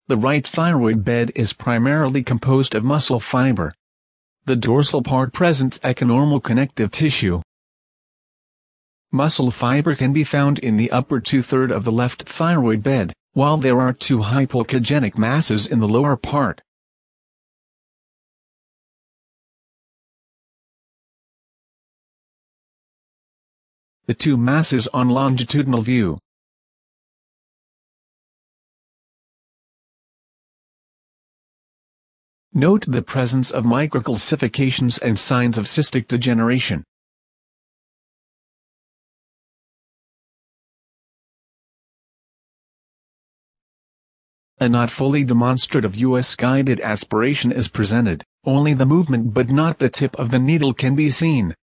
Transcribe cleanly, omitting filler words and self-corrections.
The right thyroid bed is primarily composed of muscle fiber. The dorsal part presents echonormal connective tissue. Muscle fiber can be found in the upper two-thirds of the left thyroid bed, while there are two hypoechogenic masses in the lower part. The two masses on longitudinal view. Note the presence of microcalcifications and signs of cystic degeneration. A not fully demonstrative US-guided aspiration is presented, only the movement but not the tip of the needle can be seen.